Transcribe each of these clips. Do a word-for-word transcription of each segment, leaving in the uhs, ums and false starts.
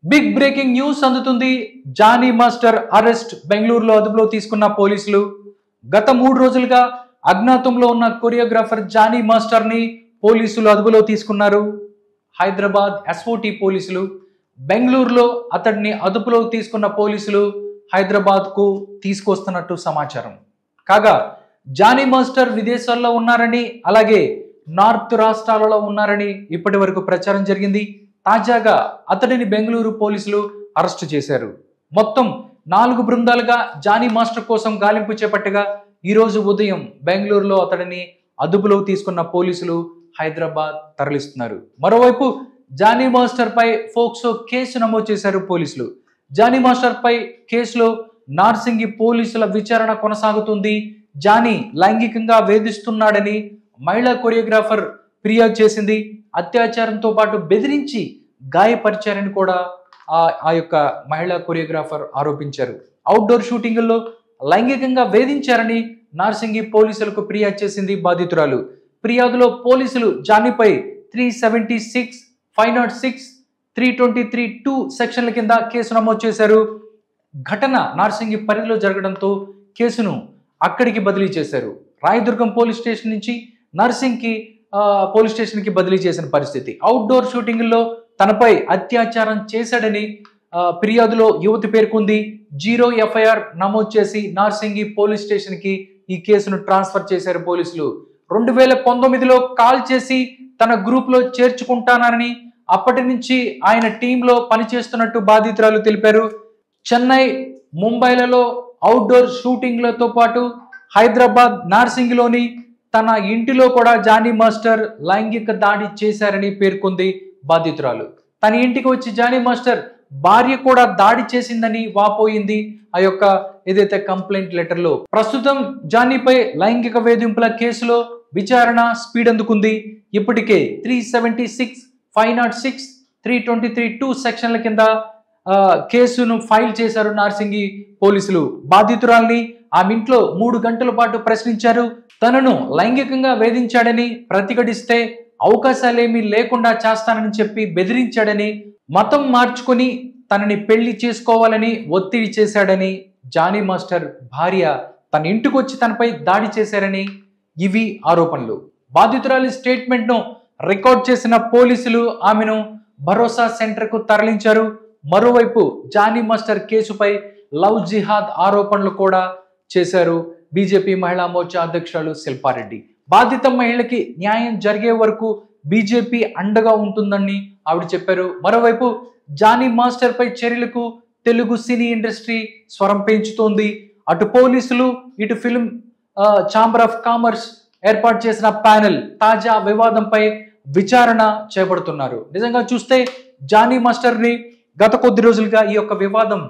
Big breaking news అందుతుంది. Jani master arrest. బెంగళూరులో అదుపులో తీసుకున్న పోలీసులు. గత మూడు రోజులుగా అజ్ఞాతంలో ఉన్న కొరియోగ్రాఫర్ జానీ మాస్టర్ ని పోలీసులు అదుపులో తీసుకున్నారు. హైదరాబాద్ ఎస్ఓటి పోలీసులు బెంగళూరులో అతడిని అదుపులో తీసుకున్న పోలీసులు హైదరాబాద్ కు తీసుకొస్తున్నట్టు సమాచారం. కాగా జానీ మాస్టర్ విదేశాల్లో ఉన్నారని, అలాగే నార్త్ రాష్ట్రాలలో ఉన్నారని ఇప్పటి వరకు ప్రచారం జరిగింది. తాజాగా అతడిని బెంగళూరు పోలీసులు అరెస్టు చేశారు. మొత్తం నాలుగు బృందాలుగా జానీ మాస్టర్ కోసం గాలింపు చేపట్టగా ఈరోజు ఉదయం బెంగళూరులో అతడిని అదుపులో తీసుకున్న పోలీసులు హైదరాబాద్ తరలిస్తున్నారు. మరోవైపు జానీ మాస్టర్ పై ఫోక్సో కేసు నమోదు చేశారు పోలీసులు. జానీ మాస్టర్ పై కేసులో నార్సింగి పోలీసుల విచారణ కొనసాగుతుంది. జానీ లైంగికంగా వేధిస్తున్నాడని మహిళా కొరియోగ్రాఫర్ ఫిర్యాదు చేసింది. అత్యాచారంతో పాటు బెదిరించి గాయపరిచారని కూడా ఆ యొక్క మహిళా కొరియోగ్రాఫర్ ఆరోపించారు. అవుట్డోర్ షూటింగుల్లో లైంగికంగా వేధించారని నార్సింగి పోలీసులకు ఫిర్యాదు చేసింది బాధితురాలు. ఫిర్యాదులో పోలీసులు జానీపై three seventy six five naught six three twenty three two సెక్షన్ల కింద కేసు నమోదు చేశారు. ఘటన నార్సింగి పరిధిలో జరగడంతో కేసును అక్కడికి బదిలీ చేశారు. రాయదుర్గం పోలీస్ స్టేషన్ నుంచి నార్సింగ్కి పోలీస్ స్టేషన్ కి బదిలీ చేసిన పరిస్థితి. అవుట్డోర్ షూటింగ్లో తనపై అత్యాచారం చేశాడని ఫిర్యాదులో యువతి పేర్కొంది. జీరో ఎఫ్ఐఆర్ నమోదు చేసి నార్సింగి పోలీస్ స్టేషన్ కి ఈ కేసును ట్రాన్స్ఫర్ చేశారు పోలీసులు. రెండు వేల పంతొమ్మిదిలో కాల్ చేసి తన గ్రూప్ లో చేర్చుకుంటానని, అప్పటి నుంచి ఆయన టీంలో పనిచేస్తున్నట్టు బాధితురాలు తెలిపారు. చెన్నై, ముంబైలలో అవుట్డోర్ షూటింగ్లతో పాటు హైదరాబాద్, నార్సింగిలోని తన ఇంటిలో కూడా జానీ మాస్టర్ లైంగిక దాడి చేశారని పేర్కొంది బాధితురాలు. తన ఇంటికి వచ్చి జానీ మాస్టర్ భార్య కూడా దాడి చేసిందని వాపోయింది ఆ యొక్క ఏదైతే కంప్లైంట్ లెటర్ లో. ప్రస్తుతం జానీపై లైంగిక వేధింపుల కేసులో విచారణ స్పీడ్ అందుకుంది. ఇప్పటికే three seventy six five naught six three twenty three two సెక్షన్ల కింద కేసును ఫైల్ చేశారు నార్సింగి పోలీసులు. బాధితురాల్ని ఆమె ఇంట్లో మూడు గంటల పాటు ప్రశ్నించారు. తనను లైంగికంగా వేధించాడని, ప్రతిఘటిస్తే అవకాశాలేమీ లేకుండా చేస్తానని చెప్పి బెదిరించాడని, మతం మార్చుకొని తనని పెళ్లి చేసుకోవాలని ఒత్తిడి చేశాడని, జానీ మాస్టర్ భార్య తన ఇంటికి వచ్చి తనపై దాడి చేశారని ఇవి ఆరోపణలు. బాధితురాలి స్టేట్మెంట్ ను రికార్డ్ చేసిన పోలీసులు ఆమెను భరోసా సెంటర్ కు తరలించారు. మరోవైపు జానీ మాస్టర్ కేసుపై లవ్ జిహాద్ ఆరోపణలు కూడా చేశారు బీజేపీ మహిళా మోర్చా అధ్యక్షురాలు శిల్పారెడ్డి. బాధిత మహిళకి న్యాయం జరిగే వరకు బీజేపీ అండగా ఉంటుందని ఆవిడ చెప్పారు. మరోవైపు జానీ మాస్టర్ పై చర్యలకు తెలుగు సినీ ఇండస్ట్రీ స్వరం పెంచుతోంది. అటు పోలీసులు, ఇటు ఫిల్మ్ ఛాంబర్ ఆఫ్ కామర్స్ ఏర్పాటు చేసిన ప్యానెల్ తాజా వివాదంపై విచారణ చేపడుతున్నారు. నిజంగా చూస్తే జానీ మాస్టర్ ని గత కొద్ది రోజులుగా ఈ యొక్క వివాదం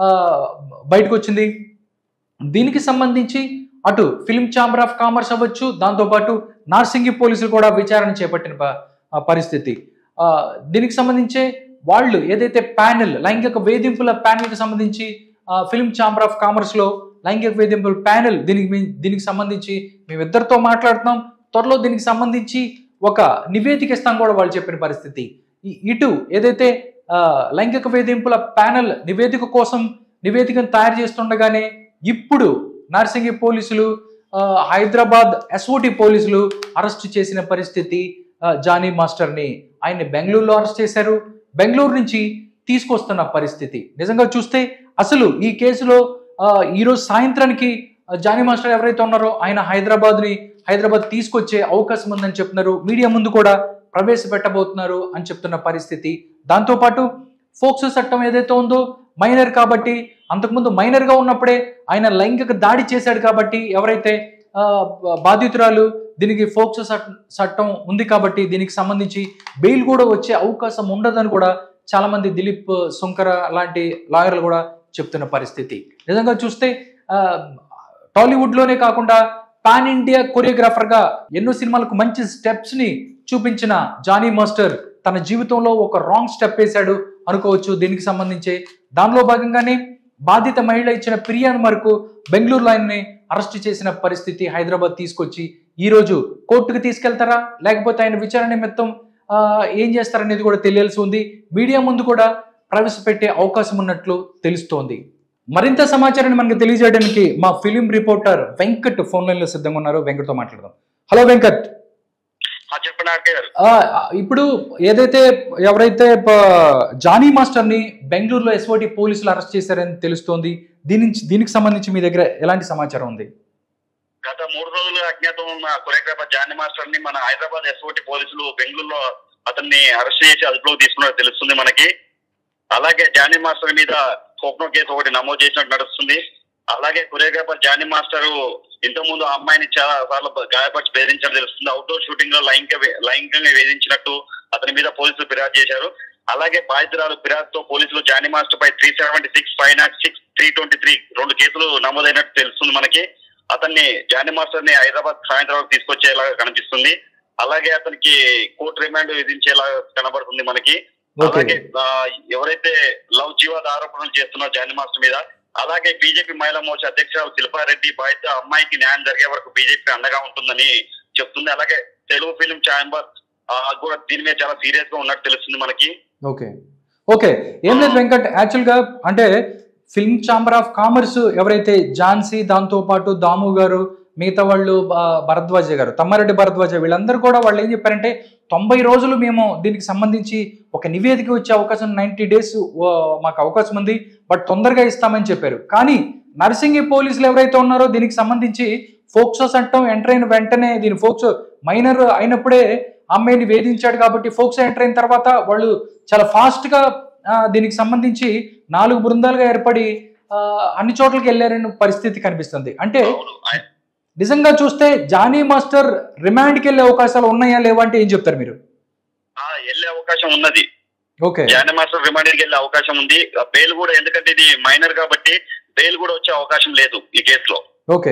బయటకు వచ్చింది. దీనికి సంబంధించి అటు ఫిల్మ్ ఛాంబర్ ఆఫ్ కామర్స్ అవ్వచ్చు, దాంతోపాటు నార్సింగి పోలీసులు కూడా విచారణ చేపట్టిన పరిస్థితి. దీనికి సంబంధించే వాళ్ళు ఏదైతే ప్యానెల్ లైంగిక వేధింపుల ప్యానెల్ కి సంబంధించి ఫిల్మ్ ఛాంబర్ ఆఫ్ కామర్స్ లో లైంగిక వేధింపుల ప్యానెల్ దీనికి దీనికి సంబంధించి మేమిద్దరితో మాట్లాడుతున్నాం, త్వరలో దీనికి సంబంధించి ఒక నివేదిక ఇస్తాం కూడా వాళ్ళు చెప్పిన పరిస్థితి. ఇటు ఏదైతే లైంగిక వేధింపుల ప్యానెల్ నివేదిక కోసం నివేదికను తయారు చేస్తుండగానే ఇప్పుడు నార్సింగి పోలీసులు, హైదరాబాద్ ఎస్ఓటి పోలీసులు అరెస్ట్ చేసిన పరిస్థితి. జానీ మాస్టర్ ని ఆయన్ని బెంగళూరులో అరెస్ట్ చేశారు. బెంగళూరు నుంచి తీసుకొస్తున్న పరిస్థితి. నిజంగా చూస్తే అసలు ఈ కేసులో ఈరోజు సాయంత్రానికి జానీ మాస్టర్ ఎవరైతే ఉన్నారో ఆయన హైదరాబాద్ ని హైదరాబాద్ తీసుకొచ్చే అవకాశం ఉందని చెప్తున్నారు. మీడియా ముందు కూడా ప్రవేశపెట్టబోతున్నారు అని చెప్తున్న పరిస్థితి. దాంతోపాటు ఫోక్సో చట్టం ఏదైతే ఉందో మైనర్ కాబట్టి, అంతకుముందు మైనర్ గా ఉన్నప్పుడే ఆయన లైంగిక దాడి చేశాడు కాబట్టి ఎవరైతే బాధితురాలు దీనికి ఫోక్సో చట్టం ఉంది కాబట్టి దీనికి సంబంధించి బెయిల్ కూడా వచ్చే అవకాశం ఉండదని కూడా చాలా మంది దిలీప్ సుంకర లాంటి లాయర్లు కూడా చెప్తున్న పరిస్థితి. నిజంగా చూస్తే టాలీవుడ్ లోనే కాకుండా పాన్ ఇండియా కొరియోగ్రాఫర్ గా ఎన్నో సినిమాలకు మంచి స్టెప్స్ ని చూపించిన జానీ మాస్టర్ తన జీవితంలో ఒక రాంగ్ స్టెప్ వేశాడు అనుకోవచ్చు. దీనికి సంబంధించి దానిలో భాగంగానే బాధిత మహిళ ఇచ్చిన ఫిర్యాదు మేరకు బెంగళూరులో ఆయన్ని అరెస్ట్ చేసిన పరిస్థితి. హైదరాబాద్ తీసుకొచ్చి ఈ రోజు కోర్టుకు తీసుకెళ్తారా, లేకపోతే ఆయన విచారణ నిమిత్తం ఏం చేస్తారనేది కూడా తెలియాల్సి ఉంది. మీడియా ముందు కూడా ప్రవేశపెట్టే అవకాశం ఉన్నట్లు తెలుస్తోంది. మరింత సమాచారాన్ని మనకు తెలియజేయడానికి మా film reporter Venkat phone line లో సిద్ధంగా ఉన్నారు. వెంకట్తో మాట్లాడదాం. హలో వెంకట్. ఇప్పుడు ఏదైతే ఎవరైతే జానీ మాస్టర్ ని బెంగళూరులో ఎస్ఓటి పోలీసులు అరెస్ట్ చేశారని తెలుస్తోంది, దీని దీనికి సంబంధించి మీ దగ్గర ఎలాంటి సమాచారం ఉంది? గత మూడు రోజులుగా అజ్ఞాతం ఉన్న కొరియోగ్రాఫర్ జానీ మాస్టర్ ని మన హైదరాబాద్ ఎస్ఓటి పోలీసులు బెంగళూరులో అతన్ని అరెస్ట్ చేసి అదుపులోకి తీసుకున్నట్టు తెలుస్తుంది మనకి. అలాగే జానీ మాస్టర్ మీద కోక్నో కేసు ఒకటి నమోదు చేసినట్టు నడుస్తుంది. అలాగే కొరియోగ్రాఫర్ జానీ మాస్టర్ ఇంతకుముందు ఆ అమ్మాయిని చాలా సార్లు గాయపరిచి వేధించడం తెలుస్తుంది. అవుట్డోర్ షూటింగ్ లో లైంగిక లైంగికంగా వేధించినట్టు అతని మీద పోలీసులు ఫిర్యాదు చేశారు. అలాగే బాధితురాలు ఫిర్యాదుతో పోలీసులు జానీ మాస్టర్ పై three seventy six five naught six three twenty three రెండు కేసులు నమోదైనట్టు తెలుస్తుంది మనకి. అతన్ని జానీ మాస్టర్ ని హైదరాబాద్ సాయంత్రం తీసుకొచ్చేలాగా కనిపిస్తుంది. అలాగే అతనికి కోర్టు రిమాండ్ విధించేలా కనబడుతుంది మనకి. అలాగే ఎవరైతే లవ్ జీవాద ఆరోపణలు చేస్తున్నారో జానీ మాస్టర్ మీద, అలాగే బీజేపీ మహిళా మోర్చా అధ్యక్షురాలు శిల్పారెడ్డి బాధిత అమ్మాయికి న్యాయం జరిగే వరకు బీజేపీ అండగా ఉంటుందని చెప్తుంది. అలాగే తెలుగు ఫిలిం ఛాంబర్ కూడా దీని మీద చాలా సీరియస్ గా ఉన్నట్టు తెలుస్తుంది మనకి. ఓకే ఓకే ఏం లేదు వెంకట్, యాక్చువల్ గా అంటే ఫిల్మ్ ఛాంబర్ ఆఫ్ కామర్స్ ఎవరైతే ఝాన్సీ, దాంతో పాటు దాము గారు, మిగతా వాళ్ళు భరద్వాజ గారు, తమ్మారెడ్డి భరద్వాజ, వీళ్ళందరూ కూడా వాళ్ళు ఏం చెప్పారంటే తొంభై రోజులు మేము దీనికి సంబంధించి ఒక నివేదిక వచ్చే అవకాశం, నైన్టీ డేస్ మాకు అవకాశం ఉంది, బట్ తొందరగా ఇస్తామని చెప్పారు. కానీ నర్సింగి పోలీసులు ఎవరైతే ఉన్నారో దీనికి సంబంధించి ఫోక్సో చట్టం ఎంటర్ అయిన వెంటనే, దీని ఫోక్సో మైనర్ అయినప్పుడే అమ్మాయిని వేధించాడు కాబట్టి ఫోక్సో ఎంటర్ అయిన తర్వాత వాళ్ళు చాలా ఫాస్ట్ గా దీనికి సంబంధించి నాలుగు బృందాలుగా ఏర్పడి అన్ని చోట్లకి వెళ్ళారని పరిస్థితి కనిపిస్తుంది. అంటే నిజంగా చూస్తే జానీ మాస్టర్ రిమాండ్కి వెళ్ళే అవకాశాలు ఉన్నాయా లేవా అంటే ఏం చెప్తారు మీరు? వెళ్ళే అవకాశం ఉన్నది. ఓకే, జానీ మాస్టర్ రిమాండ్కి వెళ్ళే అవకాశం ఉంది. బెయిల్ కూడా, ఎందుకంటే ఇది మైనర్ కాబట్టి బెయిల్ కూడా వచ్చే అవకాశం లేదు ఈ కేసులో. ఓకే,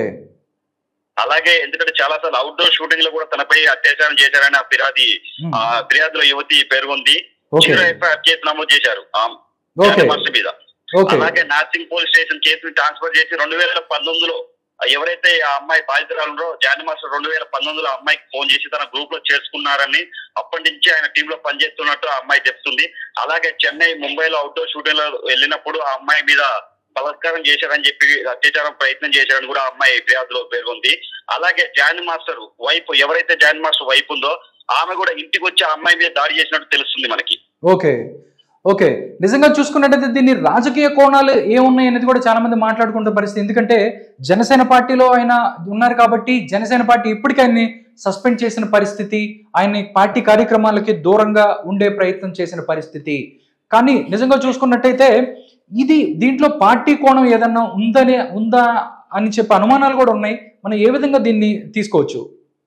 అలాగే ఎందుకంటే చాలా సార్లు అవుట్డోర్ షూటింగ్ లో కూడా తనపై అత్యాచారం చేశారని ఆ ఫిర్యాది ఆ ఫిర్యాదులో యువతి పేర్కొంది. ఎఫ్ఐఆర్ కేసు నమోదు చేశారు జానీ మాస్టర్ మీద. అలాగే నార్సింగ్ పోలీస్ స్టేషన్ కేసుని ట్రాన్స్ఫర్ చేసి రెండు వేల పంతొమ్మిదిలో ఎవరైతే ఆ అమ్మాయి బాధితురాలో జానీ మాస్టర్ రెండు వేల పంతొమ్మిదిలో అమ్మాయికి ఫోన్ చేసి తన గ్రూప్ లో చేర్చుకున్నారని, అప్పటి నుంచి ఆయన టీమ్ లో పనిచేస్తున్నట్టు ఆ అమ్మాయి చెప్తుంది. అలాగే చెన్నై, ముంబైలో అవుట్డోర్ షూటింగ్ లో వెళ్ళినప్పుడు ఆ అమ్మాయి మీద బలాత్కారం చేశారని చెప్పి అత్యాచారం ప్రయత్నం చేశారని కూడా ఆ అమ్మాయి ఫిర్యాదులో పేర్కొంది. అలాగే జానీ మాస్టర్ వైఫ్, ఎవరైతే జానీ మాస్టర్ వైఫ్ ఉందో ఆమె కూడా ఇంటికి వచ్చి ఆ అమ్మాయి మీద దాడి చేసినట్టు తెలుస్తుంది మనకి. ఓకే ఓకే నిజంగా చూసుకున్నట్టయితే దీన్ని రాజకీయ కోణాలు ఏమున్నాయి అనేది కూడా చాలా మంది మాట్లాడుకుంటున్న పరిస్థితి. ఎందుకంటే జనసేన పార్టీలో ఆయన ఉన్నారు కాబట్టి జనసేన పార్టీ ఇప్పటికీ ఆయన్ని సస్పెండ్ చేసిన పరిస్థితి, ఆయన్ని పార్టీ కార్యక్రమాలకి దూరంగా ఉండే ప్రయత్నం చేసిన పరిస్థితి. కానీ నిజంగా చూసుకున్నట్టయితే ఇది దీంట్లో పార్టీ కోణం ఏదన్నా ఉందనే ఉందా అని చెప్పి అనుమానాలు కూడా ఉన్నాయి. మనం ఏ విధంగా దీన్ని తీసుకోవచ్చు?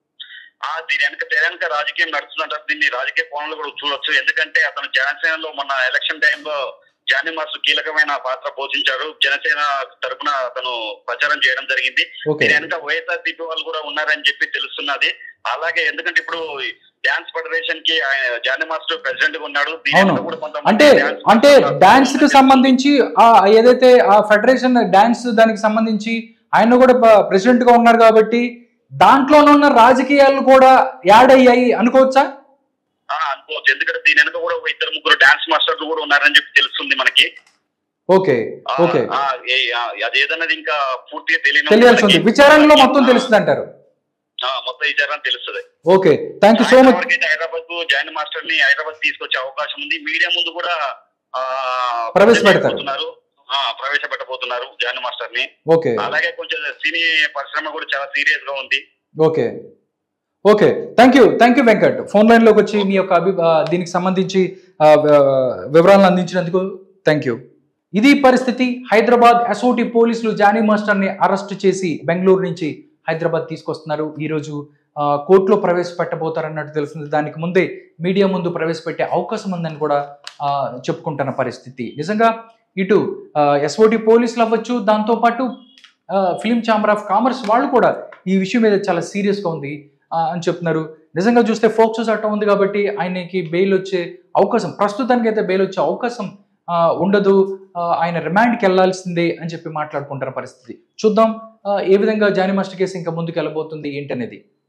దీని వెనక తెలంగాణ రాజకీయం నడుస్తుందంటారు. దీన్ని రాజకీయ కోణంలో కూడా చూడొచ్చు. ఎందుకంటే అతను జనసేనలో మొన్న ఎలక్షన్ టైంలో జానీ మాస్టర్ కీలకమైన పాత్ర పోషించాడు. జనసేన తరఫున అతను ప్రచారం చేయడం జరిగింది. దీని వెనక వైఎస్ఆర్సీపీ వాళ్ళు కూడా ఉన్నారని చెప్పి తెలుస్తున్నది. అలాగే ఎందుకంటే ఇప్పుడు డాన్స్ ఫెడరేషన్ కి జానీ మాస్టర్ ప్రెసిడెంట్ గా ఉన్నాడు. అంటే అంటే డాన్స్ కి సంబంధించి ఆ ఏదైతే ఆ ఫెడరేషన్ డాన్స్ దానికి సంబంధించి ఆయన కూడా ప్రెసిడెంట్ గా ఉన్నారు కాబట్టి దాంట్లోనే ఉన్న రాజకీయాలు కూడా యాడ్ అయ్యాయి అనుకోవచ్చా? అనుకోవచ్చు. ఎందుకంటే దీని వెనక కూడా ఇద్దరు ముగ్గురు డాన్స్ మాస్టర్లు కూడా ఉన్నారని చెప్పి తెలుస్తుంది మనకి. ఓకే ఓకే అదేదన్నది ఇంకా పూర్తిగా తెలియాల్సి విచారణలో మొత్తం తెలుస్తుంది అంటారు. మొత్తం విచారణ తెలుస్తుంది. Okay, thank you so much. Hyderabad కు జానీ మాస్టర్ ని హైదరాబాద్ తీసుకొచ్చే అవకాశం ఉంది. మీడియా ముందు కూడా ప్రవేశపెడతారు ప్రవేశపెట్టబోతున్నారు జానీ మాస్టర్ ని. ఓకే, అలాగే కొంచెం సినీ పరిశ్రమ కూడా చాలా సీరియస్ గా ఉంది. Okay okay thank you thank you Venkat, phone line లోకి వచ్చి మీ యొక్క అభి దీనికి సంబంధించి వివరాలను అందించినందుకు థ్యాంక్ యూ. ఇది పరిస్థితి. హైదరాబాద్ ఎస్ఓటి పోలీసులు జానీ మాస్టర్ ని అరెస్ట్ చేసి బెంగళూరు నుంచి హైదరాబాద్ తీసుకొస్తున్నారు. ఈరోజు కోర్టులో ప్రవేశపెట్టబోతారన్నట్టు తెలుస్తుంది. దానికి ముందే మీడియా ముందు ప్రవేశపెట్టే అవకాశం ఉందని కూడా చెప్పుకుంటున్న పరిస్థితి. నిజంగా ఇటు ఎస్ఓటి పోలీసులు అవ్వచ్చు, దాంతోపాటు ఫిలిం ఛాంబర్ ఆఫ్ కామర్స్ వాళ్ళు కూడా ఈ విషయం మీద చాలా సీరియస్గా ఉంది అని చెప్తున్నారు. నిజంగా చూస్తే ఫోక్సో చట్టం ఉంది కాబట్టి ఆయనకి బెయిల్ వచ్చే అవకాశం, ప్రస్తుతానికి అయితే బెయిల్ వచ్చే అవకాశం ఉండదు, ఆయన రిమాండ్కి వెళ్లాల్సిందే అని చెప్పి మాట్లాడుకుంటున్న పరిస్థితి. చూద్దాం ఏ విధంగా జానీ మాస్టర్ కేసు ఇంకా ముందుకు వెళ్ళబోతుంది ఏంటనేది.